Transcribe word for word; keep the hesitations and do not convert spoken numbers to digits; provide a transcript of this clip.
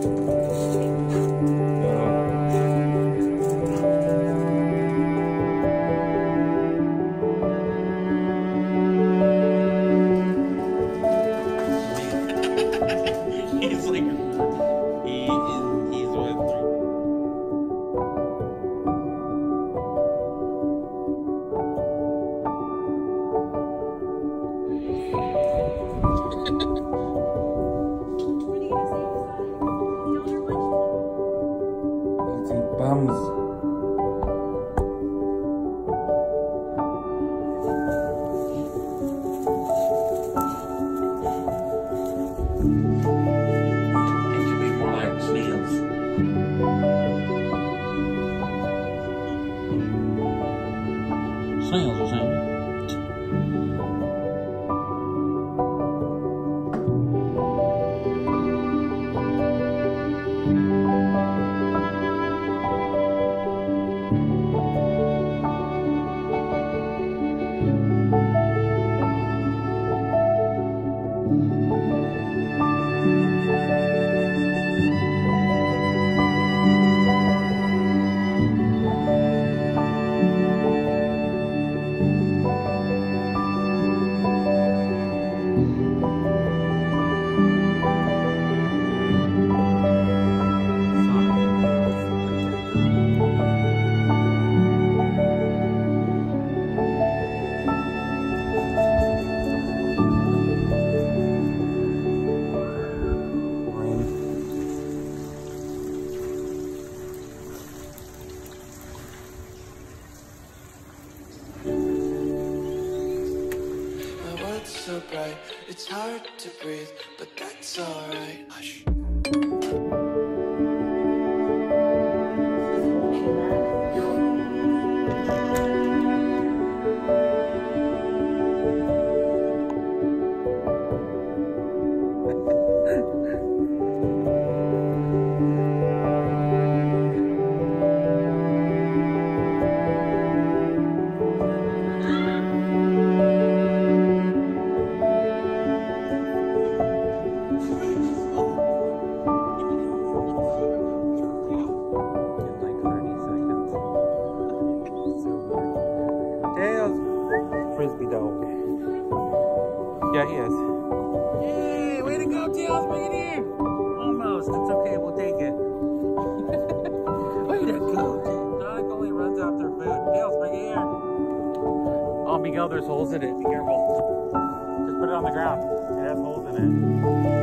Snails or something. So bright, it's hard to breathe, but that's alright. Hush. Frisbee dog. Yeah, he is. Yay! Way to go, Tails! Bring it here! Almost. It's okay. We'll take it. Way to go, Tails. Dog only runs after food. Tails, bring it here. Oh, Miguel, there's holes in it. Be careful. Just put it on the ground. It has holes in it.